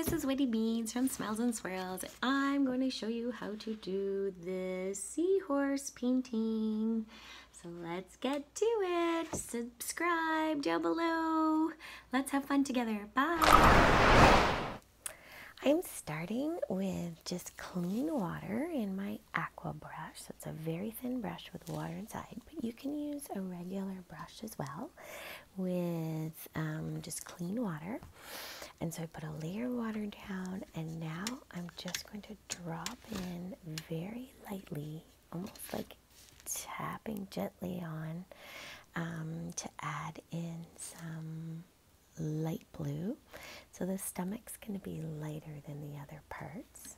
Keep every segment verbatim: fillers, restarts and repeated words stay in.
this is Wendy Meades from Smiles and Swirls. I'm going to show you how to do this seahorse painting. So let's get to it. Subscribe down below. Let's have fun together. Bye. I'm starting with just clean water in my aqua brush. So it's a very thin brush with water inside, but you can use a regular brush as well with um, just clean water. And so I put a layer of water down, and now I'm just going to drop in very lightly, almost like tapping gently on um, to add in some light blue. So the stomach's going to be lighter than the other parts.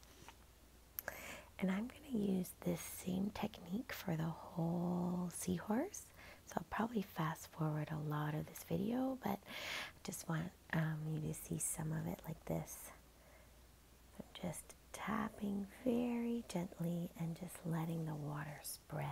And I'm going to use this same technique for the whole seahorse. So I'll probably fast forward a lot of this video, but I just want um, you to see some of it like this. So I'm just tapping very gently and just letting the water spread.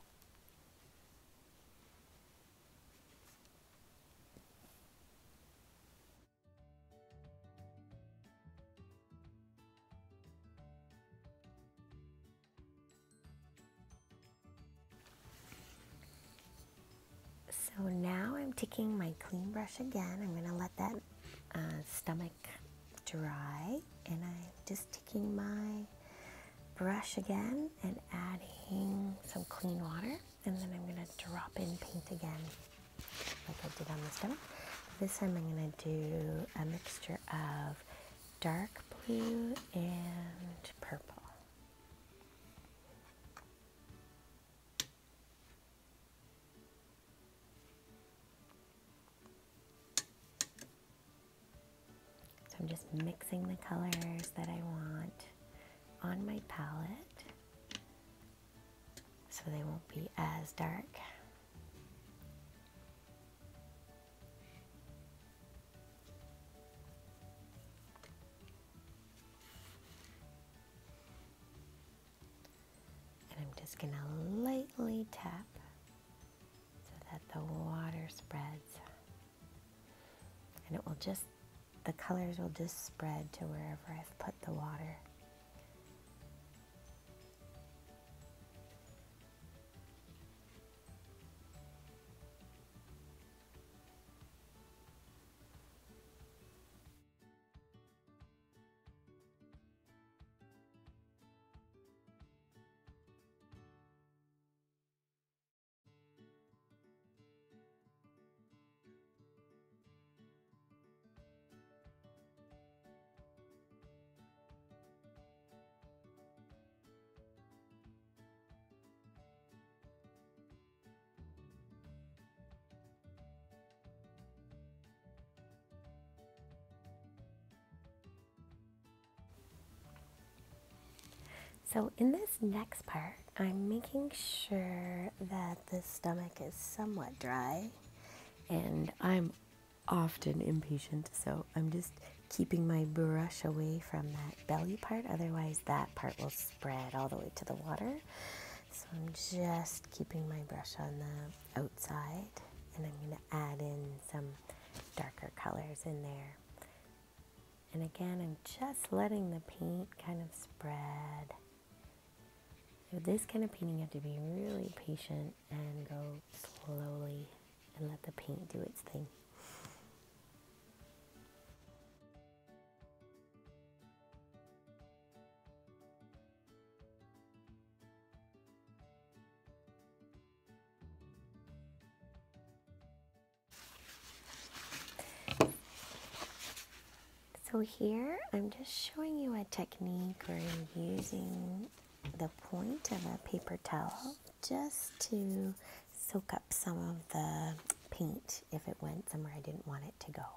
So now I'm taking my clean brush again. I'm going to let that uh, stomach dry, and I'm just taking my brush again and adding some clean water, and then I'm going to drop in paint again like I did on the stomach. This time I'm going to do a mixture of dark blue and purple. So I'm just mixing the colors that I want on my palette so they won't be as dark. And I'm just going to lightly tap so that the water spreads. And it will just, the colors will just spread to wherever I've put the water. So in this next part, I'm making sure that the stomach is somewhat dry, and I'm often impatient, so I'm just keeping my brush away from that belly part, otherwise that part will spread all the way to the water. So I'm just keeping my brush on the outside, and I'm going to add in some darker colors in there. And again, I'm just letting the paint kind of spread. With this kind of painting, you have to be really patient and go slowly and let the paint do its thing. So here, I'm just showing you a technique where I'm using the point of a paper towel just to soak up some of the paint if it went somewhere I didn't want it to go.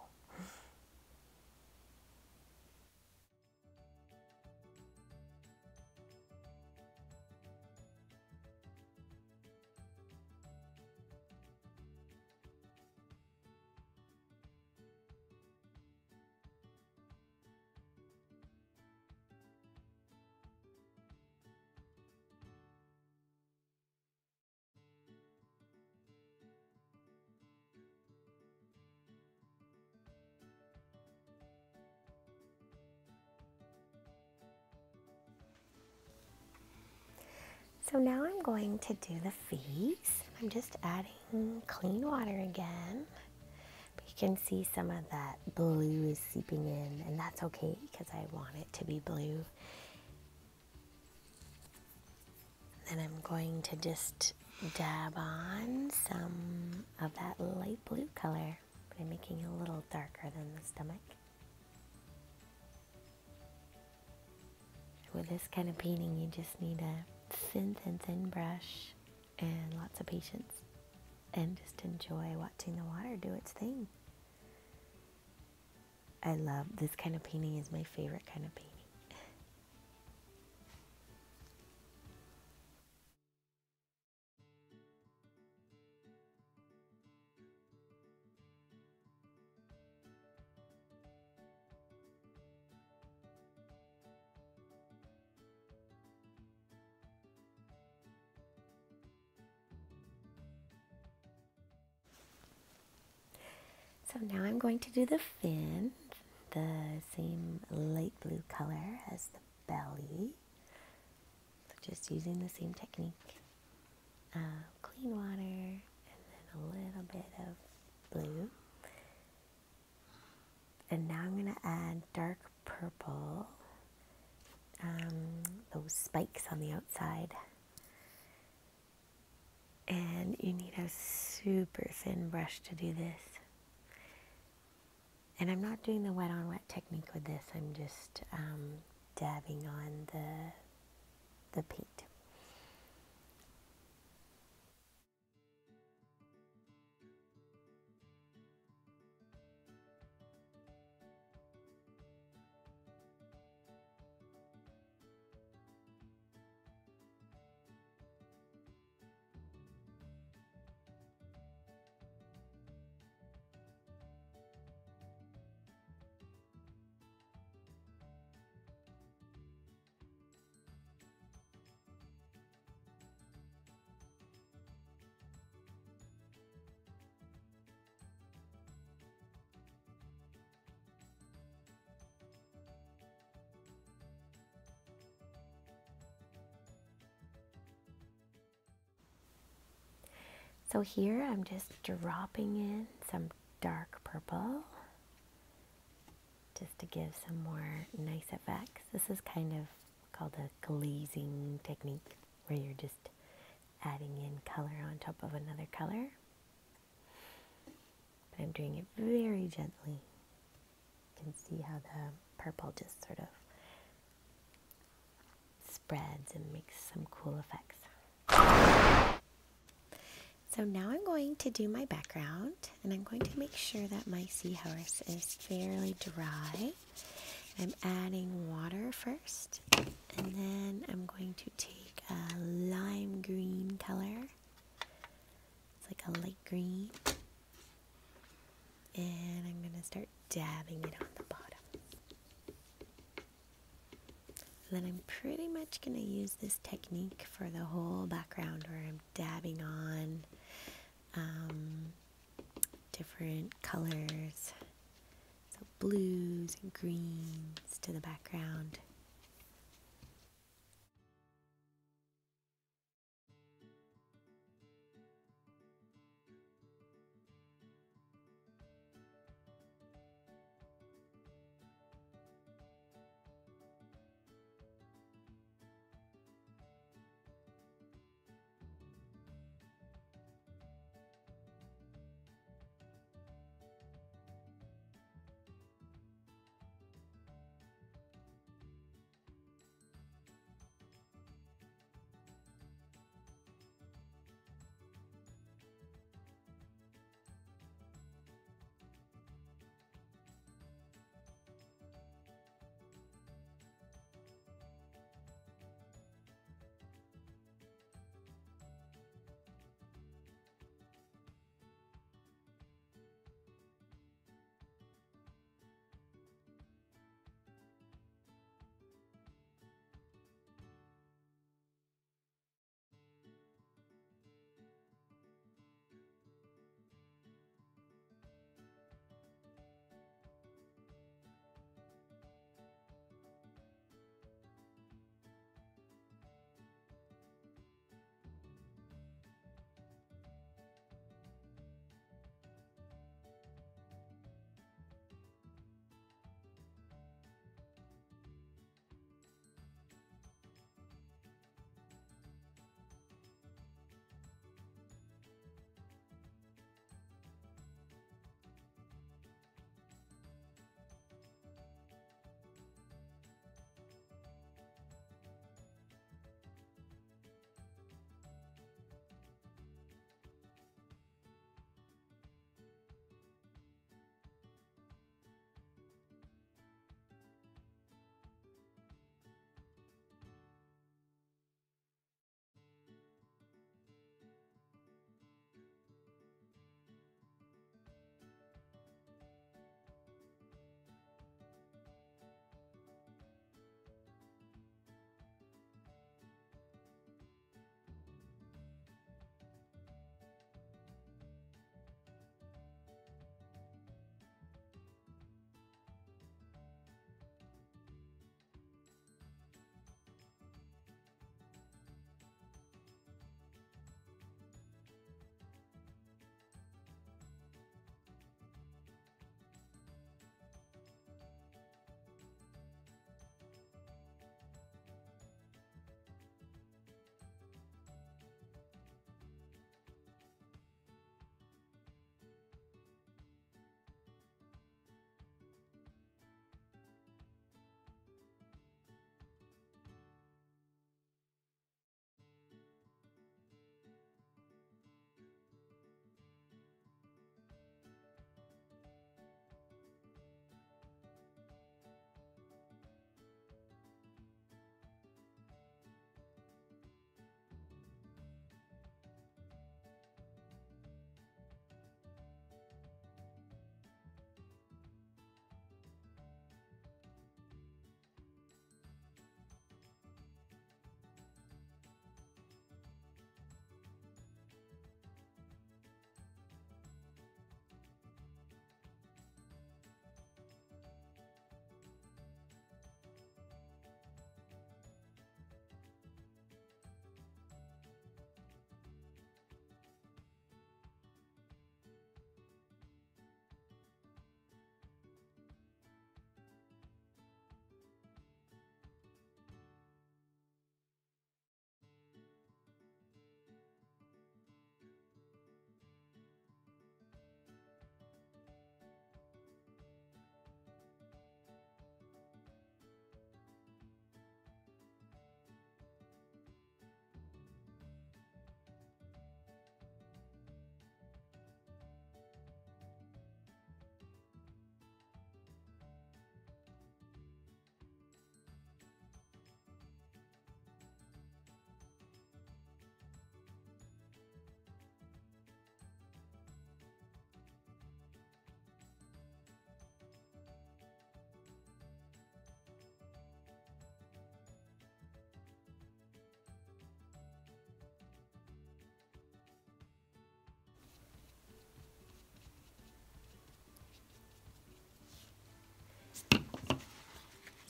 So now I'm going to do the face. I'm just adding clean water again. But you can see some of that blue is seeping in, and that's okay because I want it to be blue. Then I'm going to just dab on some of that light blue color by making it a little darker than the stomach. With this kind of painting, you just need a thin, thin, thin brush and lots of patience, and just enjoy watching the water do its thing. I love this kind of painting. Is my favorite kind of painting. So now I'm going to do the fin, the same light blue color as the belly. So just using the same technique. Uh, clean water and then a little bit of blue. And now I'm going to add dark purple, um, those spikes on the outside. And you need a super thin brush to do this. And I'm not doing the wet on wet technique with this. I'm just um, dabbing on the, the paint. So here I'm just dropping in some dark purple just to give some more nice effects. This is kind of called a glazing technique, where you're just adding in color on top of another color. But I'm doing it very gently. You can see how the purple just sort of spreads and makes some cool effects. So now I'm going to do my background, and I'm going to make sure that my seahorse is fairly dry. I'm adding water first, and then I'm going to take a lime green color. It's like a light green. And I'm going to start dabbing it on the bottom. And then I'm pretty much going to use this technique for the whole background, where I'm dabbing on um, different colors, so blues and greens to the background.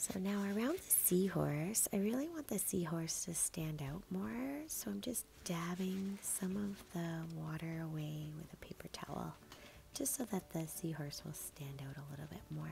So now around the seahorse, I really want the seahorse to stand out more, so I'm just dabbing some of the water away with a paper towel, just so that the seahorse will stand out a little bit more.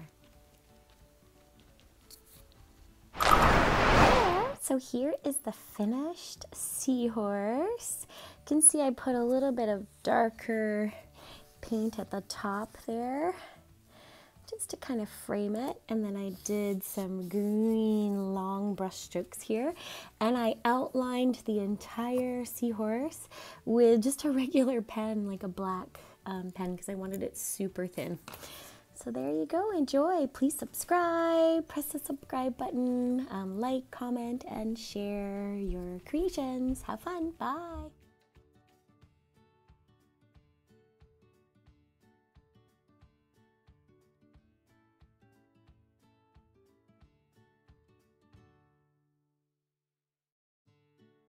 There, so here is the finished seahorse. You can see I put a little bit of darker paint at the top there, just to kind of frame it, and then I did some green long brush strokes here, and I outlined the entire seahorse with just a regular pen, like a black um, pen, because I wanted it super thin. So there you go, enjoy. Please subscribe, press the subscribe button, um, like, comment, and share your creations. Have fun, bye.